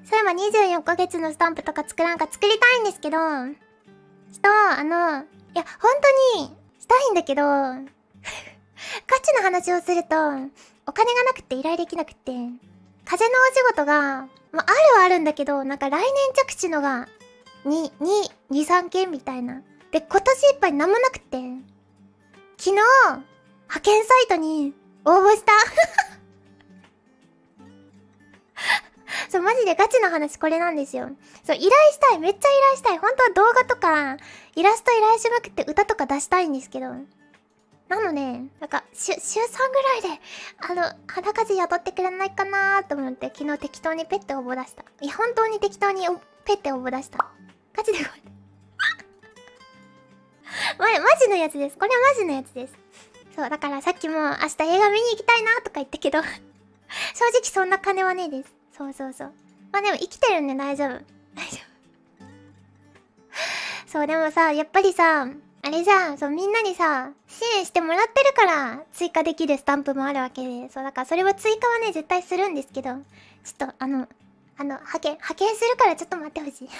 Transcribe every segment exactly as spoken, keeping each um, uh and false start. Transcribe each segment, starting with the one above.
そういえばにじゅうよっかげつのスタンプとか作らんか作りたいんですけど、ちょっと、あの、いや、本当に、したいんだけど、ガチな話をすると、お金がなくて依頼できなくて、風のお仕事が、まあ、あるはあるんだけど、なんか来年着地のが、に、に、に、さんけんみたいな。で、今年いっぱいなんもなくて、昨日、派遣サイトに応募した。そう、マジでガチな話これなんですよ。そう、依頼したい。めっちゃ依頼したい。本当は動画とか、イラスト依頼しまくって歌とか出したいんですけど。なので、なんか、週、週さんぐらいで、あの、裸風雇ってくれないかなーと思って、昨日適当にペッて応募出した。いや、本当に適当にペッて応募出した。ガチでごめん。ま、マジのやつです。これはマジのやつです。そう、だからさっきも明日映画見に行きたいなとか言ったけど、正直そんな金はねえです。そうそうそう。まあでも生きてるんで大丈夫。大丈夫。そう、でもさ、やっぱりさ、あれじゃん、そう、みんなにさ、支援してもらってるから、追加できるスタンプもあるわけで、そう、だからそれは追加はね、絶対するんですけど、ちょっと、あの、あの、派遣、派遣するからちょっと待ってほしい。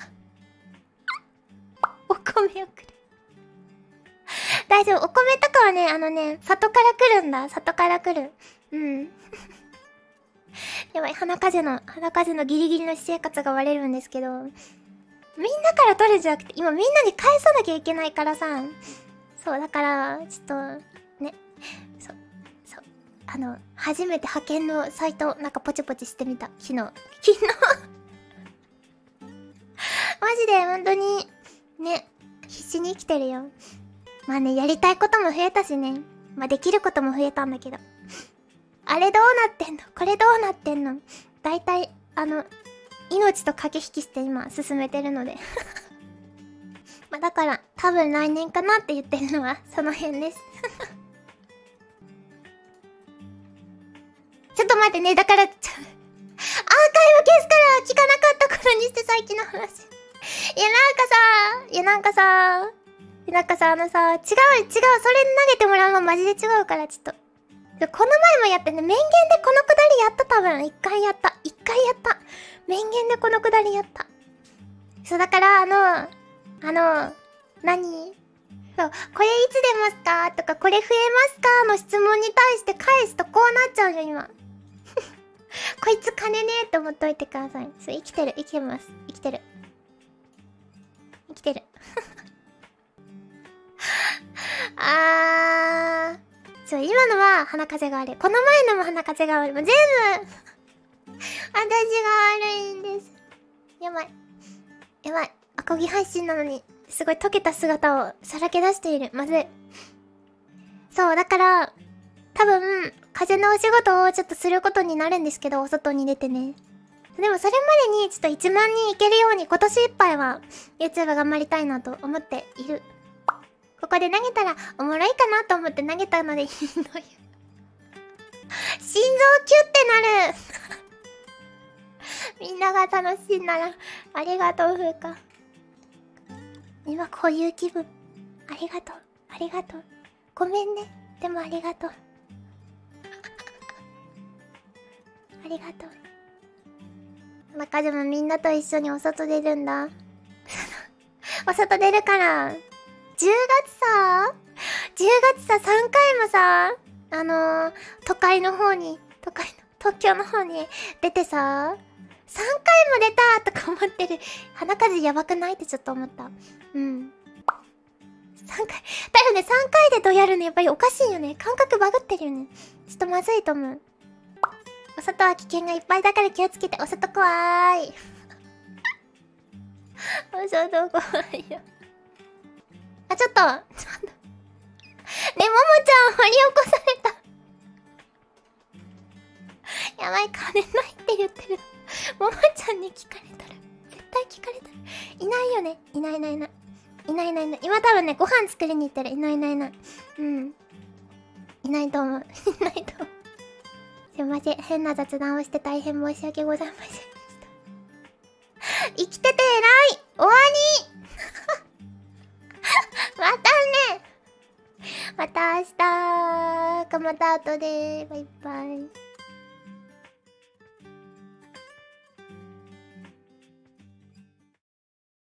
お米をくれ。大丈夫、お米とかはね、あのね、里から来るんだ、里から来る。うん。やばい、鼻風の、鼻風のギリギリの私生活が割れるんですけど、みんなから取るんじゃなくて、今みんなに返さなきゃいけないからさ、そう、だから、ちょっと、ね、そう、そう、あの、初めて派遣のサイト、なんかポチポチしてみた、昨日。昨日マジで、本当に、ね、必死に生きてるよ。まあね、やりたいことも増えたしね、まあできることも増えたんだけど。あれどうなってんの？これどうなってんの？だいたい、あの、命と駆け引きして今進めてるので。まあだから、多分来年かなって言ってるのはその辺です。ちょっと待ってね、だから、ちょ、アーカイブ消すから聞かなかった頃にして最近の話。いやなんかさ、いやなんかさ、いやなんかさ、あのさ、違う違う、それ投げてもらうのマジで違うからちょっと。この前もやってね、面言でこのくだりやった多分。一回やった。一回やった。面言でこのくだりやった。そう、だから、あの、あの、何そう、これいつ出ますかとか、これ増えますかの質問に対して返すとこうなっちゃうよ、今。こいつ金ねえって思っといてください。そう、生きてる、生きてます。生きてる。生きてる。あー。そう、今のは鼻風が悪い。この前のも鼻風が悪い。もう全部私が悪いんです。やばい。やばい。アコギ配信なのに、すごい溶けた姿をさらけ出している。まずい。そう、だから、多分、風のお仕事をちょっとすることになるんですけど、お外に出てね。でもそれまでにちょっといちまんにんいけるように今年いっぱいは YouTube 頑張りたいなと思っている。ここで投げたらおもろいかなと思って投げたのでいいのよ。心臓キュってなるみんなが楽しいならありがとう風花。今こういう気分。ありがとうありがとう。ごめんね。でもありがとうありがとう。中でもみんなと一緒にお外出るんだお外出るからじゅうがつさじゅうがつささんかいもさあのー、都会の方に都会の東京の方に出てささんかいも出たとか思ってる。鼻風やばくないってちょっと思った。うんさんかいだよね。さんかいでどうやるのやっぱりおかしいよね。感覚バグってるよね。ちょっとまずいと思う。お外は危険がいっぱいだから気をつけて。お外怖ーいお外怖いよ。あ、ちょっと、ちょっと。ね、ももちゃん掘り起こされた。やばい、金ないって言ってる。ももちゃんに聞かれたら。絶対聞かれたら。いないよね。いないいないいない。いないいないいない。今多分ね、ご飯作りに行ってる。いないいないいない。うん。いないと思う。いないと思う。すいません。変な雑談をして大変申し訳ございませんでした。生きてて偉い終わりまたねまた明日かまた後でバイバイ。